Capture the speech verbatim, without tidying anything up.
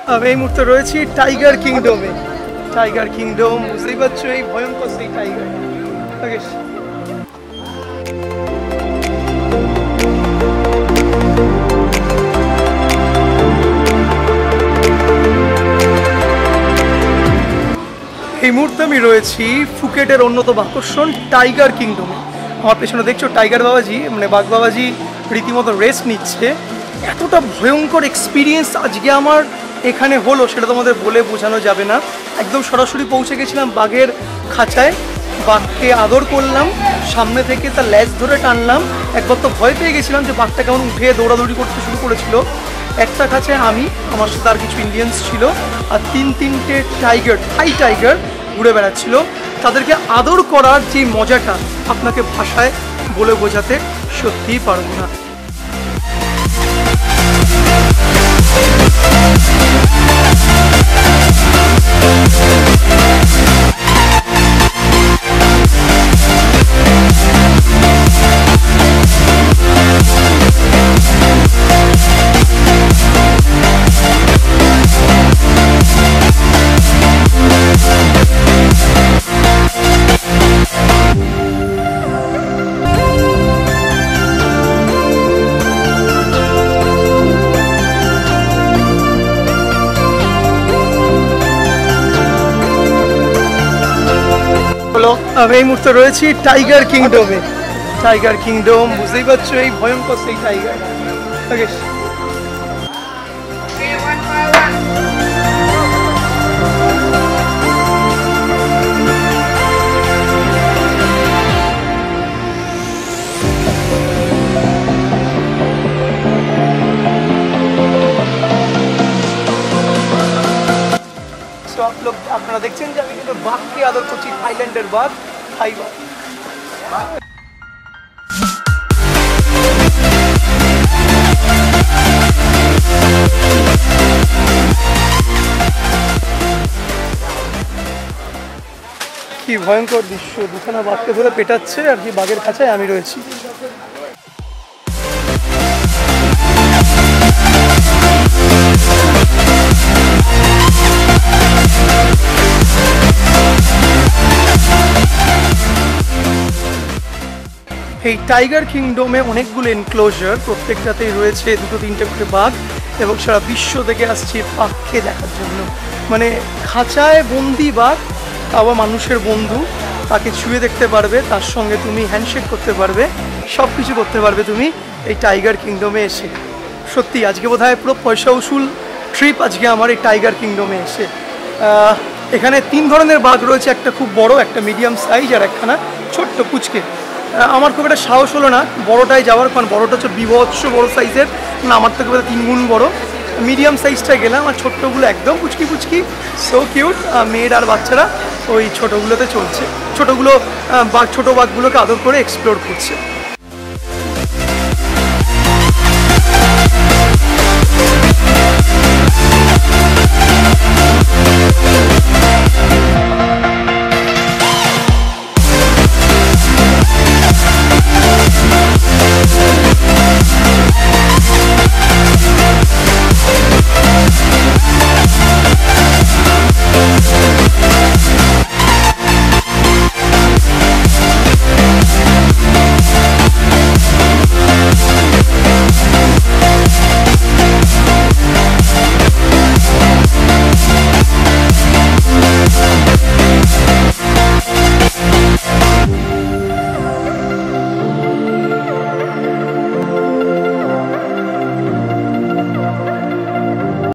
আমি এই মুহূর্তে রয়েছি টাইগার কিংডমে। টাইগার কিংডম বুঝতেই পারছো, এই ভয়ঙ্কর সেই টাইগার। এই মুহূর্তে আমি রয়েছি ফুকেটের অন্যতম আকর্ষণ টাইগার কিংডমে। আমার পেছনে দেখছো টাইগার বাবাজি, মানে বাঘ বাবাজি রীতিমতো রেস্ট নিচ্ছে। এতটা ভয়ঙ্কর এক্সপিরিয়েন্স আজকে আমার এখানে হলো সেটা তোমাদের বলে বোঝানো যাবে না। একদম সরাসরি পৌঁছে গেছিলাম বাঘের খাঁচায়, বাঘকে আদর করলাম, সামনে থেকে তার লেজ ধরে টানলাম। একবার তো ভয় পেয়ে গেছিলাম যে বাঘটা কেমন উঠে দৌড়াদৌড়ি করতে শুরু করেছিল। একটা খাঁচায় আমি, আমার সাথে আর কিছু ইন্ডিয়ান্স ছিল, আর তিন তিনটে টাইগার থাই টাইগার ঘুরে বেড়াচ্ছিল। তাদেরকে আদর করার যে মজাটা আপনাকে ভাষায় বলে বোঝাতে সত্যিই পারবো না। আমি এই মুহূর্তে রয়েছি টাইগার কিংডমে। টাইগার কিংডম বুঝতেই পারছো, এই ভয়ঙ্কর সেই টাইগার। আপনারা দেখছেন যে আমি কিন্তু বাঘকে আদর করছি, থাইল্যান্ডের বাঘ, থাই বাঘ। কি ভয়ঙ্কর দৃশ্য, দুখানা বাঘকে ধরে পেটাচ্ছে আর কি বাঘের খাঁচায় আমি রয়েছি। এই টাইগার কিংডমে অনেকগুলো এনক্লোজার, প্রত্যেকটাতেই রয়েছে দুটো তিনটে করে বাঘ, এবং সারা বিশ্ব থেকে আসছে বাঘকে দেখার জন্য। মানে খাঁচায় বন্দি বাঘ, আবার মানুষের বন্ধু, তাকে ছুঁয়ে দেখতে পারবে, তার সঙ্গে তুমি হ্যান্ডশেক করতে পারবে, সব কিছু করতে পারবে তুমি এই টাইগার কিংডমে এসে। সত্যি আজকে বোধহয় পুরো পয়সা উসুল ট্রিপ আজকে আমার এই টাইগার কিংডমে এসে। এখানে তিন ধরনের বাঘ রয়েছে, একটা খুব বড়, একটা মিডিয়াম সাইজ, আর একখানা ছোট্ট পুচকে। আমার খুব একটা সাহস হলো না বড়টায় যাওয়ার, কারণ বড়টা হচ্ছে বিভৎস বড় সাইজের, না আমার থেকে তিন গুণ বড়। মিডিয়াম সাইজটায় গেলাম, আর ছোট্টগুলো একদম পুচকি পুচকি, সো কিউট। মেয়ের আর বাচ্চারা ওই ছোটোগুলোতে চলছে, ছোটোগুলো বাঘ ছোটো বাঘগুলোকে আদর করে এক্সপ্লোর করছে।